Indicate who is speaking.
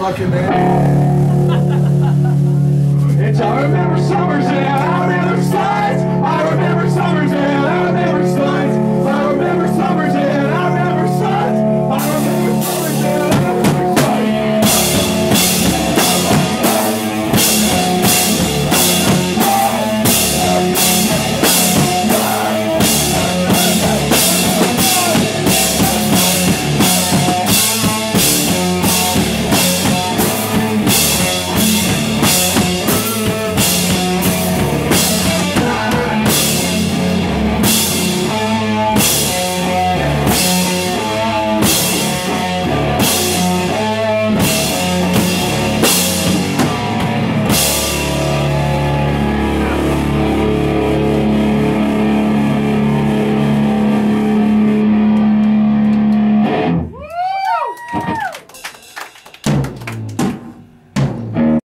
Speaker 1: fucking man.
Speaker 2: It's I remember summers and I remember slides. I remember summers and I remember slides. I remember summers and I remember slides. I remember summers and I remember slides. Woo!